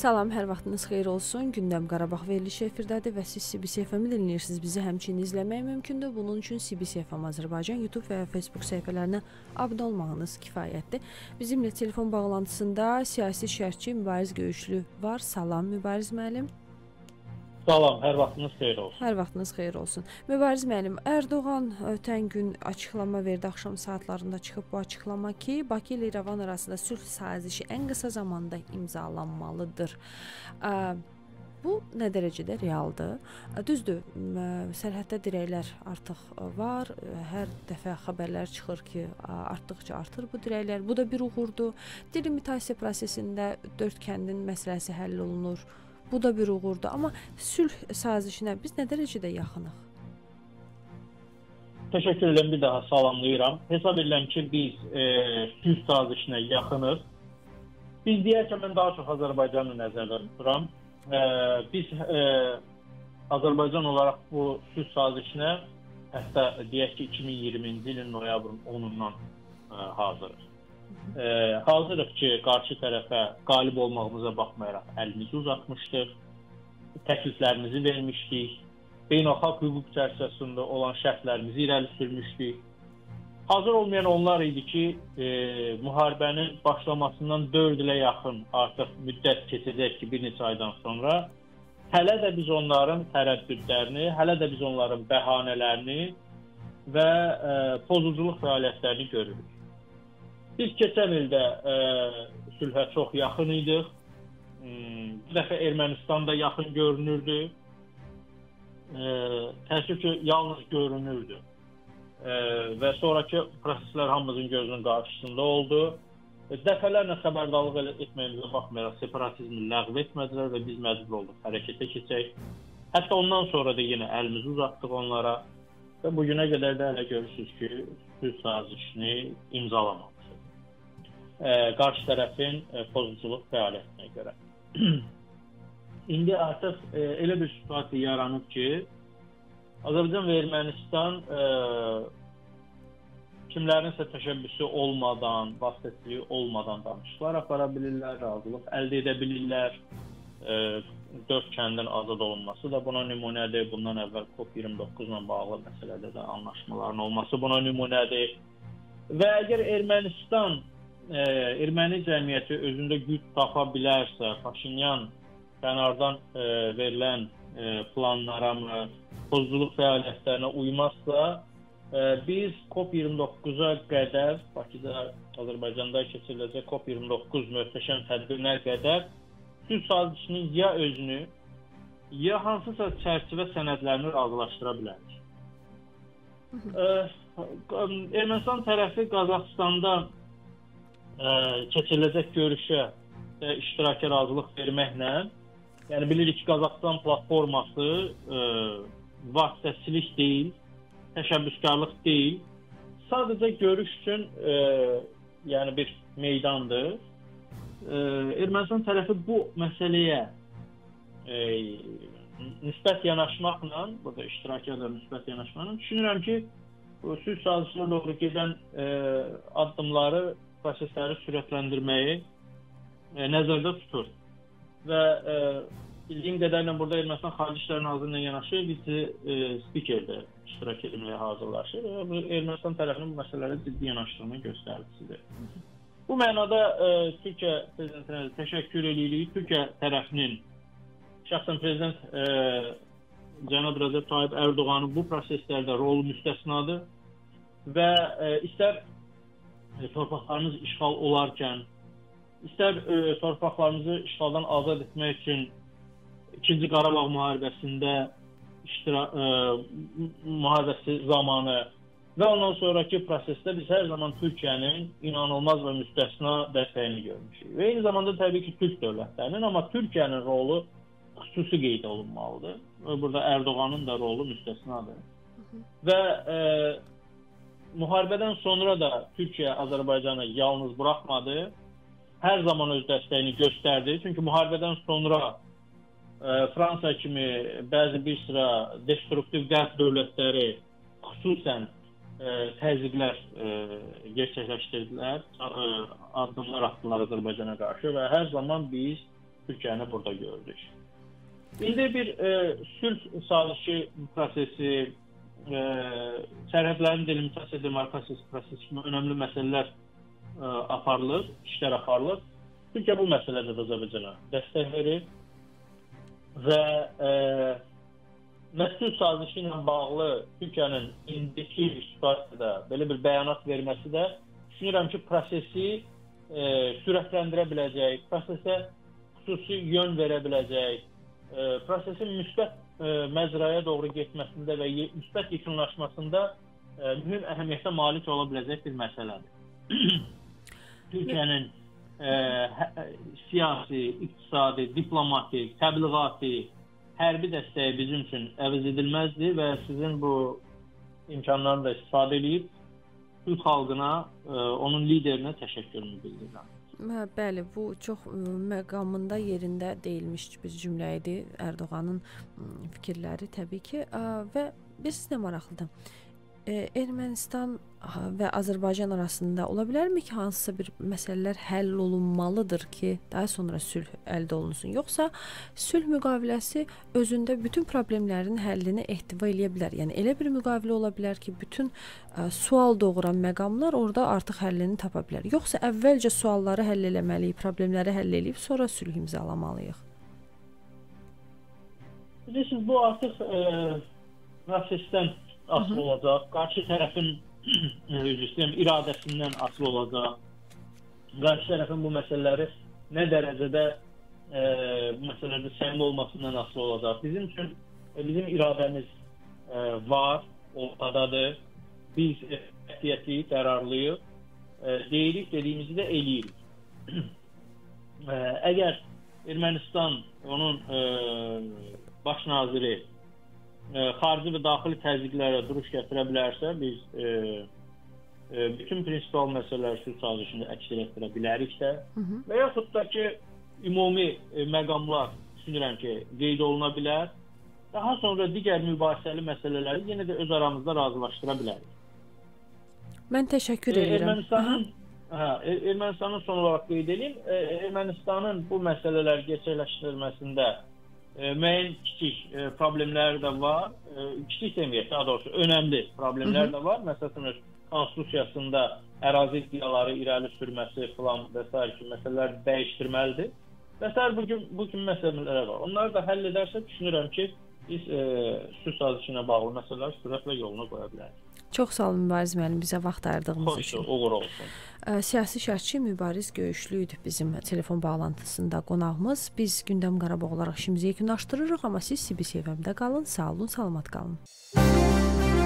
Salam, hər vaxtınız xeyir olsun. Gündəm Qarabağ verilişi efirdədir və siz CBC FM-i dinləyirsiniz. Bizi həmçinin izləmək mümkündür. Bunun üçün CBC FM Azərbaycan YouTube və ya Facebook səhifələrinə abunə olmağınız kifayətdir. Bizimlə telefon bağlantısında siyasi şərhçi Mübariz Göyüşlü var. Salam, Mübariz müəllim. Salam, hər vaxtınız xeyir olsun. Hər vaxtınız xeyir olsun. Mübariz müəllim, Ərdoğan ötən gün açıqlama verdi, axşam saatlarında çıxıb bu açıqlama ki, Bakı ilə İrəvan arasında sülh sazişi ən qısa zamanda imzalanmalıdır. Bu nə dərəcədə realdır? Düzdür, sərhəddə dirəklər artıq var. Hər dəfə xəbərlər çıxır ki, artdıqca artır bu dirəklər. Bu da bir uğurdur. Delimitasiya prosesində 4 kəndin məsələsi həll olunur. Bu da bir uğurdur. Amma sülh sazişinə biz nə dərəcədə yaxınıq? Təşəkkür edirəm, bir daha salamlayıram. Hesab edirəm ki, biz sülh sazişinə yaxınıq. Biz deyək ki, mən daha çox Azərbaycanı nəzərdə tuturam. Biz Azərbaycan olaraq bu sülh sazişinə hətta deyək ki, 2020-ci ilin noyabrın 10-undan hazırıq. Hazırıq ki, qarşı tərəfə qalib olmağımıza baxmayaraq əlimizi uzatmışdıq, təkliflərimizi vermişdik, beynəlxalq hüquq çərçivəsində olan şərtlərimizi irəli sürmüşdük. Hazır olmayan onlar idi ki, müharibənin başlamasından 4 ilə yaxın artıq müddət keçəcək ki, bir neçə aydan sonra hələ də biz onların tərəddüdlərini, hələ də biz onların bəhanələrini və pozuculuq fəaliyyətlərini görürük. Biz keçən ildə sülhə çox yaxın idik. Bu dəfə Ermənistan da yaxın görünürdü. Təəssüf ki, yalnız görünürdü. Və sonraki proseslər hamımızın gözünün qarşısında oldu. Dəfələrlə xəbərdarlıq etməyimizə baxmayaraq separatizmi ləğv etmədilər və biz məcbur olduq hərəkətə keçək. Hətta ondan sonra da yenə əlimizi uzatdıq onlara və bugünə qədər də hələ görürsünüz ki, sülh sazişini imzalamamışıq. Qarşı tərəfin pozuculuq fəaliyyətinə görə. İndi artıq elə bir situasiya yaranıb ki, Azərbaycan və Ermənistan kimlərinsə təşəbbüsü olmadan, vasitəçiliyi olmadan danışıqlar apara bilirlər, razılıq əldə edə bilirlər. 4 kəndin azad olunması da buna nümunədir. Bundan əvvəl COP29 ilə bağlı məsələdə də anlaşmaların olması buna nümunədir. Və əgər Ermənistan erməni cəmiyyəti özündə güc tapa bilərsə, Paşinyan kənardan verilən planlara, pozuculuq fəaliyyətlərinə uymazsa, biz COP29-a qədər, Bakıda, Azərbaycanda keçiriləcək COP29 möhtəşəm tədbirlər qədər sülh sazişinin ya özünü, ya hansısa çərçivə sənədlərini razılaşdıra bilərik. Ermənistan tərəfi Qazaxıstanda keçiriləcək görüşə iştiraka razılıq verməklə, yəni bilirik ki, Qazaxıstan platforması vasitəçilik deyil, təşəbbüskarlıq deyil, sadəcə görüş üçün yəni bir meydandır. Ermənistan tərəfi bu məsələyə nisbət yanaşmaqla, burada iştiraka da nisbət yanaşmaqla düşünürəm ki, sülh sazişinə doğru gedən addımları, prosesləri sürətləndirməyi nəzərdə tutur. Və bildiyim qədərlə burada Ermənistan Xarici İşlər Nazirliyinə yanaşı vice-spiker də iştirak etməyə hazırlaşır. Ermənistan tərəfinin bu məsələlərə ciddi yanaşdığının göstəricisidir. Bu mənada Türkiyə prezidentinə təşəkkür edirik. Türkiyə tərəfinin şəxsən prezident cənab Rəcəb Tayyip Ərdoğanın bu proseslərdə rolu müstəsnadır və istər torpaqlarımız işğal olarkən, istər torpaqlarımızı işğaldan azad etmək üçün 2-ci Qarabağ müharibəsində müharibəsi zamanı və ondan sonraki prosesdə biz hər zaman Türkiyənin inanılmaz və müstəsna dəstəyini görmüşük. Və eyni zamanda təbii ki, Türk dövlətlərinin, amma Türkiyənin rolu xüsusi qeyd olunmalıdır. Burada Ərdoğanın da rolu müstəsnadır. Və müharibədən sonra da Türkiyə Azərbaycanı yalnız buraxmadı. Hər zaman öz dəstəyini göstərdi. Çünki müharibədən sonra Fransa kimi bəzi bir sıra destruktiv qərb dövlətləri xüsusən təzyiqlər gerçəkləşdirdilər, addımlar atdılar Azərbaycana qarşı və hər zaman biz Türkiyəni burada gördük. İndi bir sülh sazişi prosesi, sərhədlərin delimitasiya, demarkasiyası prosesi kimi önəmli məsələlər aparılır, işlər aparılır. Türkiyə bu məsələdə də Azərbaycana dəstək verir və sülh sazişi ilə bağlı Türkiyənin indiki situasiyada belə bir bəyanat verməsi də düşünürəm ki, prosesi sürətləndirə biləcək, prosesə xüsusi yön verə biləcək, prosesin müsbət məzraya doğru getməsində və müsbət yekunlaşmasında mühüm əhəmiyyətə malik ola biləcək bir məsələdir. Türkiyənin siyasi, iqtisadi, diplomatik, təbliğati, hərbi dəstəyi bizim üçün əvəz edilməzdir və sizin bu imkanlarını da istifadə edib Türk xalqına, onun liderinə təşəkkürümü bildirirəm. Bəli, bu çox məqamında yerində deyilmiş bir cümlə idi. Ərdoğanın fikirləri təbii ki və bir sizə maraqlıdır. Ermənistan və Azərbaycan arasında ola bilərmi ki, hansısa bir məsələlər həll olunmalıdır ki, daha sonra sülh əldə olunsun? Yoxsa sülh müqaviləsi özündə bütün problemlərin həllini ehtiva eləyə bilər? Yəni elə bir müqavilə ola bilər ki, bütün sual doğuran məqamlar orada artıq həllini tapa bilər. Yoxsa əvvəlcə sualları həll eləməliyik, problemləri həll edib sonra sülh imzalamalıyıq? Bilirsiniz, bu artıq prosesdən asılı olacaq, qarşı tərəfin iradəsindən asılı olacaq, qarşı tərəfin bu məsələləri nə dərəcədə bu məsələlərdə səmimi olmasından asılı olacaq. Bizim üçün bizim iradəmiz var, ortadadır. Biz qətiyyətliyik, qərarlıyıq. Deyirik, dediyimizi də eləyirik. Əgər Ermənistan, onun baş naziri xarici və daxili təzyiqlərə duruş gətirə bilərsə, biz bütün prinsipal məsələləri sülh sazişində əks etdirə biləriksə və yaxud da ki, ümumi məqamlar düşünürəm ki, qeyd oluna bilər, daha sonra digər mübahisəli məsələləri yenə də öz aramızda razılaşdıra bilərik. Mən təşəkkür edirəm. Ermənistanın son olaraq qeyd edeyim, Ermənistanın bu məsələləri gerçəkləşdirilməsində müəyyən kiçik problemlər də var. Kiçik deməyək, daha doğrusu önəmli problemlər də var. Məsələn, öz konstitusiyasında ərazi iddiaları irəli sürməsi filan və s. kimi məsələlər dəyişdirməlidir. Və s. bu kimi məsələlər var. Onları da həll edərsə düşünürəm ki, biz sülh sazişinə bağlı məsələlər sürətlə yoluna qoya bilərik. Çox sağ olun Mübariz müəllim, bizə vaxt ayırdığınız üçün. Uğur olsun. Siyasi şərhçi Mübariz Göyüşlü idi bizim telefon bağlantısında qonağımız. Biz Gündəm Qarabağ olaraq işimizi yekunlaşdırırıq, amma siz CBC FM-də qalın, sağ olun, salamat qalın.